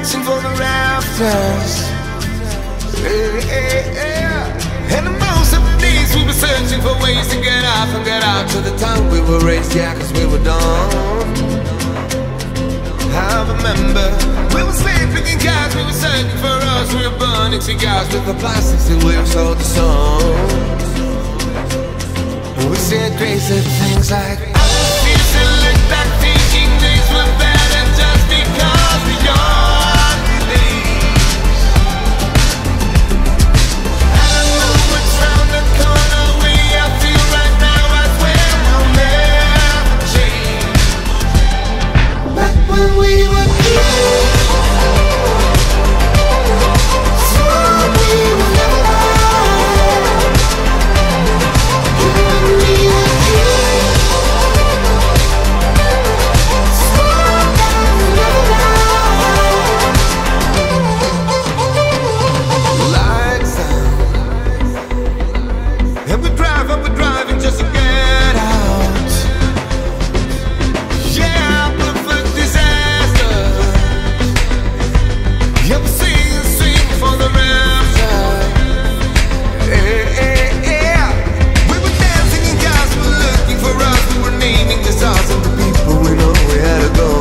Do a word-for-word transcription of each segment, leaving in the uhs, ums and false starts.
reaching for the rafters. Yeah, yeah, yeah. And the most of the days we were searching for ways to get off and get out to the town we were raised, yeah, cause we were dumb. I remember we were sleeping in cars, we were searching for us, we were burning cigars with the plastics and we were sold the songs. We said crazy things like, I refuse to look back thinking things were better just because we are beliefs. I don't know what's round the corner, we I feel right now I swear I'll never change. Back when we were kids, swore we would never lie. You and me were kids, swore that we'd never lie. Lights out, and we drive up, we're driving just to get out. Yeah, perfect disaster. Yeah, we sing, sing for the rapture. Yeah, yeah, yeah. We were dancing in cars, we were looking for us, we were naming the stars and the people we know we had to go.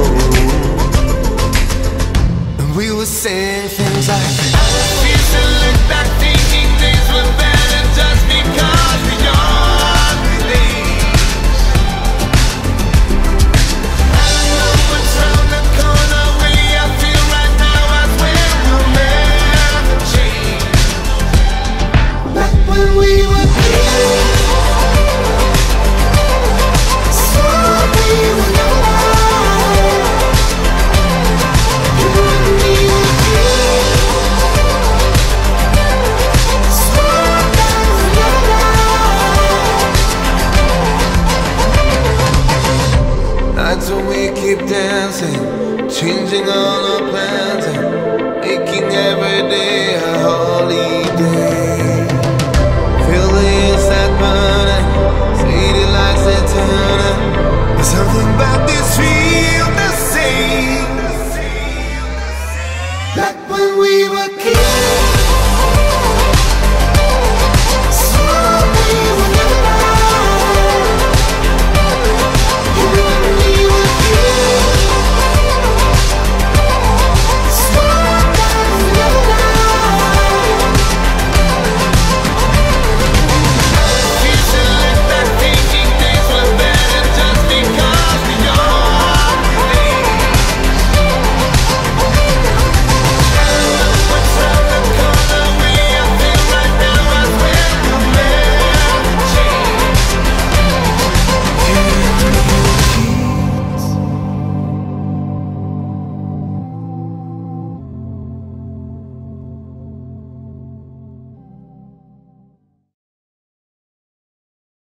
And we were saying things like, I refuse to look back thinking things were better just because we are beliefs. I don't know what's round the corner, we I feel right now I swear we'll never change. Back when we were kids, swore we would never lie. You and me were kids, swore that we'd never lie. Nights when we keep dancing, changing our